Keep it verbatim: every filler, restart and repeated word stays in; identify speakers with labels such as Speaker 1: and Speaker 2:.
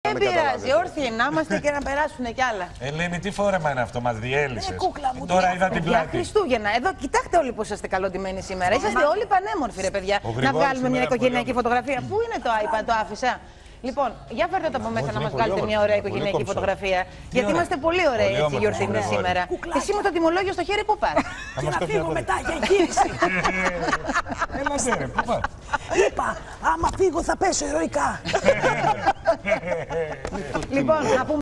Speaker 1: Δεν πειράζει, όρθιοι να είμαστε και να περάσουν κι άλλα.
Speaker 2: Ελένη, τι φόρεμα είναι αυτό, μας διέλυσες.
Speaker 1: Ε, κούκλα μου,
Speaker 2: τώρα
Speaker 1: τι
Speaker 2: είδα την
Speaker 1: Για
Speaker 2: πλάτη.
Speaker 1: Χριστούγεννα, εδώ κοιτάξτε όλοι που είσαστε καλοντημένοι σήμερα. Είσαστε όλοι πανέμορφοι, ρε παιδιά. Να βγάλουμε μια οικογενειακή φωτογραφία. Πού είναι το iPad, το άφησα. Λοιπόν, για φέρτε το από μέσα να μας βγάλετε μια ωραία οικογενειακή φωτογραφία. Γιατί είμαστε πολύ ωραίοι έτσι γιορτινοί σήμερα. Εσύ με το τιμολόγιο στο χέρι, πού πας?
Speaker 3: Και να φύγω μετά για εγχείρηση.
Speaker 2: Έλα ρε, πού πας?
Speaker 3: Είπα, άμα φύγω θα πέσω ηρωικά.
Speaker 1: Λοιπόν, να πούμε.